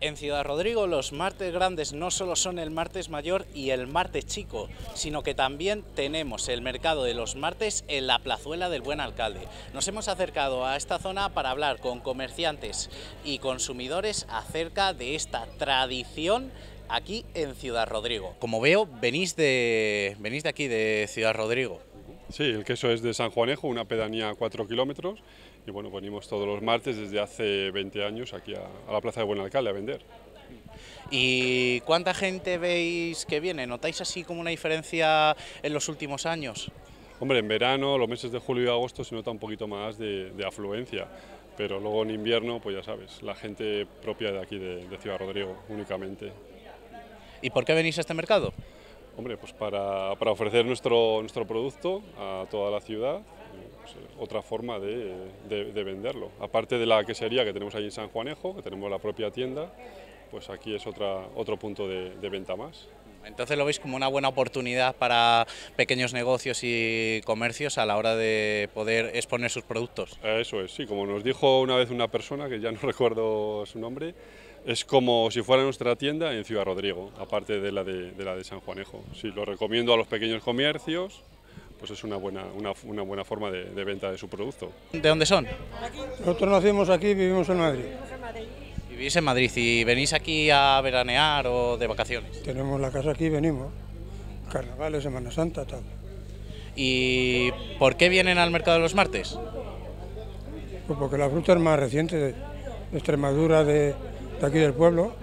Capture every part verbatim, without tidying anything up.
En Ciudad Rodrigo los martes grandes no solo son el martes mayor y el martes chico, sino que también tenemos el mercado de los martes en la plazuela del Buen Alcalde. Nos hemos acercado a esta zona para hablar con comerciantes y consumidores acerca de esta tradición aquí en Ciudad Rodrigo. Como veo, venís de, venís de aquí, de Ciudad Rodrigo. Sí, el queso es de San Juanejo, una pedanía a cuatro kilómetros, y bueno, venimos todos los martes desde hace veinte años aquí a, a la plaza de Buen Alcalde a vender. ¿Y cuánta gente veis que viene? ¿Notáis así como una diferencia en los últimos años? Hombre, en verano, los meses de julio y agosto se nota un poquito más de, de afluencia, pero luego en invierno, pues ya sabes, la gente propia de aquí de, de Ciudad Rodrigo únicamente. ¿Y por qué venís a este mercado? Hombre, pues para, para ofrecer nuestro, nuestro producto a toda la ciudad, pues, otra forma de, de, de venderlo. Aparte de la quesería que tenemos allí en San Juanejo, que tenemos la propia tienda, pues aquí es otra, otro punto de, de venta más. Entonces lo veis como una buena oportunidad para pequeños negocios y comercios a la hora de poder exponer sus productos. Eso es, sí, como nos dijo una vez una persona, que ya no recuerdo su nombre, es como si fuera nuestra tienda en Ciudad Rodrigo, aparte de la de, de la de San Juanejo. Sí, lo recomiendo a los pequeños comercios, pues es una buena, una, una buena forma de, de venta de su producto. ¿De dónde son? Nosotros nacimos aquí y vivimos en Madrid. Vivís en Madrid y venís aquí a veranear o de vacaciones. Tenemos la casa aquí y venimos. Carnavales, Semana Santa, tal. ¿Y por qué vienen al mercado de los martes? Pues porque la fruta es más reciente, de, de Extremadura, de, de aquí del pueblo.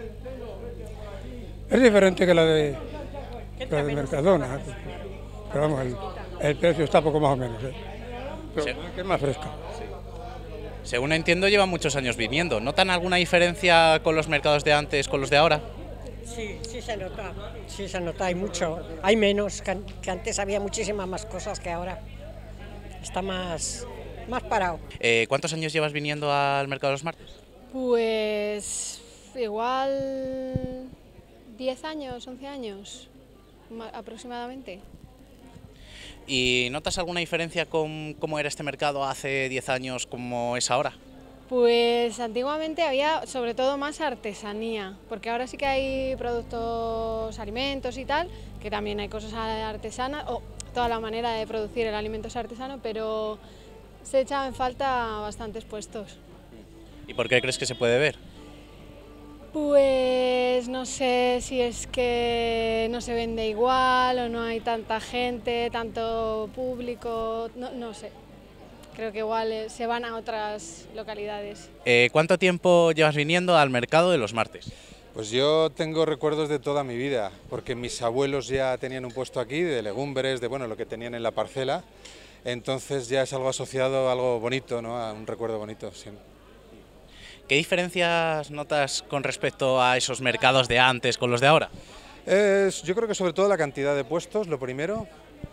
Es diferente que la de, la de Mercadona, pero vamos, el, el precio está poco más o menos, ¿eh? Pero Sí. es más fresca. Según entiendo, llevan muchos años viniendo. ¿Notan alguna diferencia con los mercados de antes con los de ahora? Sí, sí se nota, sí se nota, hay mucho, hay menos, que, que antes había muchísimas más cosas que ahora. Está más, más parado. Eh, ¿Cuántos años llevas viniendo al mercado de los martes? Pues igual diez años, once años ma- aproximadamente. ¿Y notas alguna diferencia con cómo era este mercado hace diez años como es ahora? Pues antiguamente había sobre todo más artesanía, porque ahora sí que hay productos, alimentos y tal, que también hay cosas artesanas, o toda la manera de producir el alimento es artesano, pero se echaba en falta bastantes puestos. ¿Y por qué crees que se puede ver? Pues no sé si es que no se vende igual o no hay tanta gente, tanto público, no, no sé. Creo que igual eh, se van a otras localidades. Eh, ¿Cuánto tiempo llevas viniendo al mercado de los martes? Pues yo tengo recuerdos de toda mi vida, porque mis abuelos ya tenían un puesto aquí, de legumbres, de bueno, lo que tenían en la parcela, entonces ya es algo asociado a algo bonito, ¿no? A un recuerdo bonito, sí. ¿Qué diferencias notas con respecto a esos mercados de antes con los de ahora? Es, yo creo que sobre todo la cantidad de puestos, lo primero.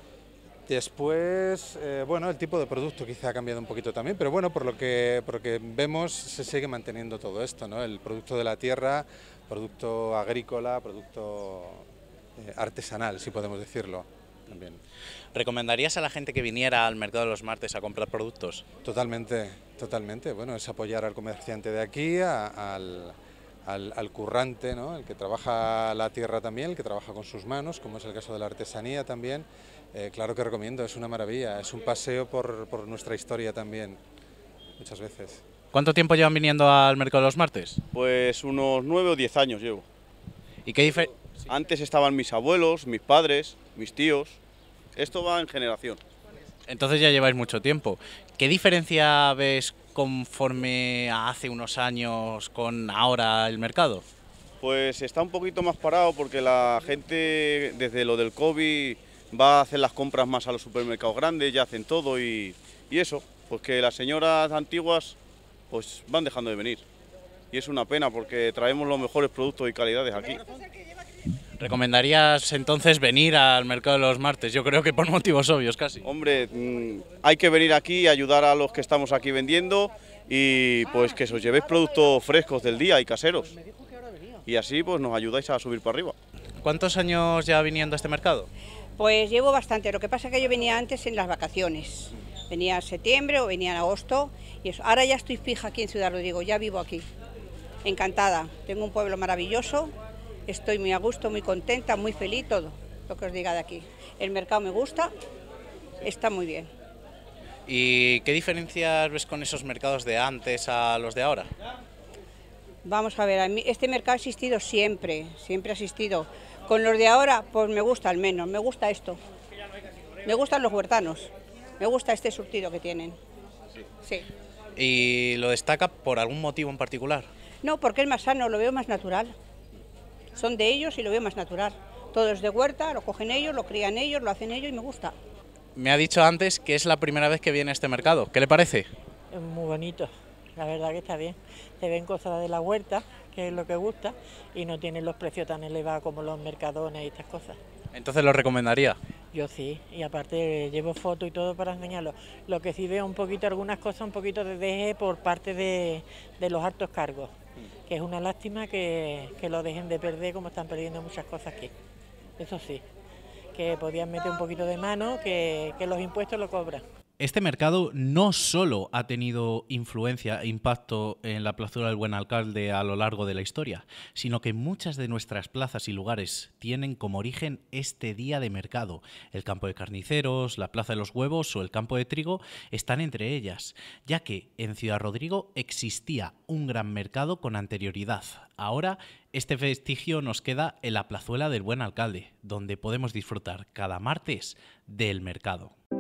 Después, eh, bueno, el tipo de producto quizá ha cambiado un poquito también, pero bueno, por lo que, por lo que vemos se sigue manteniendo todo esto, ¿no? El producto de la tierra, producto agrícola, producto eh, artesanal, si podemos decirlo también. ¿Recomendarías a la gente que viniera al mercado de los martes a comprar productos? Totalmente, totalmente. Bueno, es apoyar al comerciante de aquí, a, al, al, al currante, ¿no? El que trabaja la tierra también, el que trabaja con sus manos, como es el caso de la artesanía también. Eh, claro que recomiendo, es una maravilla, es un paseo por, por nuestra historia también, muchas veces. ¿Cuánto tiempo llevan viniendo al mercado de los martes? Pues unos nueve o diez años llevo. ¿Y qué dife- Antes estaban mis abuelos, mis padres, mis tíos. Esto va en generación. Entonces ya lleváis mucho tiempo. ¿Qué diferencia ves conforme a hace unos años con ahora el mercado? Pues está un poquito más parado porque la gente desde lo del COVID va a hacer las compras más a los supermercados grandes, ya hacen todo y, y eso, pues que las señoras antiguas pues van dejando de venir. Y es una pena porque traemos los mejores productos y calidades aquí. ¿Recomendarías entonces venir al mercado de los martes? Yo creo que por motivos obvios casi. Hombre, mmm, hay que venir aquí y ayudar a los que estamos aquí vendiendo y pues que os llevéis productos frescos del día y caseros. Y así pues nos ayudáis a subir para arriba. ¿Cuántos años ya viniendo a este mercado? Pues llevo bastante, lo que pasa es que yo venía antes en las vacaciones, venía en septiembre o venía en agosto y eso. Ahora ya estoy fija aquí en Ciudad Rodrigo, ya vivo aquí. encantada. Tengo un pueblo maravilloso, estoy muy a gusto, muy contenta, muy feliz, todo lo que os diga de aquí. El mercado me gusta, está muy bien. ¿Y qué diferencias ves con esos mercados de antes a los de ahora? Vamos a ver, a mí este mercado ha existido siempre, siempre ha existido. Con los de ahora, pues me gusta al menos, me gusta esto. Me gustan los huertanos, me gusta este surtido que tienen. Sí. ¿Y lo destaca por algún motivo en particular? No, porque es más sano, lo veo más natural. Son de ellos y lo veo más natural. Todo es de huerta, lo cogen ellos, lo crían ellos, lo hacen ellos y me gusta. Me ha dicho antes que es la primera vez que viene a este mercado. ¿Qué le parece? Es muy bonito, la verdad que está bien. Se ven cosas de la huerta, que es lo que gusta, y no tienen los precios tan elevados como los mercadones y estas cosas. Entonces lo recomendaría. Yo sí, y aparte llevo fotos y todo para enseñarlo. Lo que sí veo un poquito, algunas cosas, un poquito de deje por parte de, de los altos cargos, que es una lástima que, que lo dejen de perder como están perdiendo muchas cosas aquí. Eso sí, que podían meter un poquito de mano, que, que los impuestos lo cobran. Este mercado no solo ha tenido influencia e impacto en la plazuela del Buen Alcalde a lo largo de la historia, sino que muchas de nuestras plazas y lugares tienen como origen este día de mercado. El campo de carniceros, la plaza de los huevos o el campo de trigo están entre ellas, ya que en Ciudad Rodrigo existía un gran mercado con anterioridad. Ahora este vestigio nos queda en la plazuela del Buen Alcalde, donde podemos disfrutar cada martes del mercado.